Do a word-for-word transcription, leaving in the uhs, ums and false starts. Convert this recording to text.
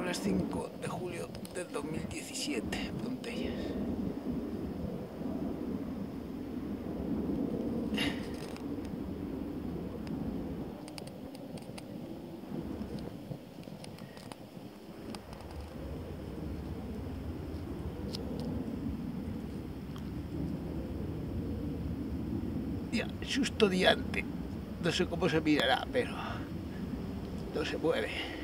miércoles cinco de julio del dos mil diecisiete, Pontellas. Ya, susto diante. No sé cómo se mirará, pero no se mueve.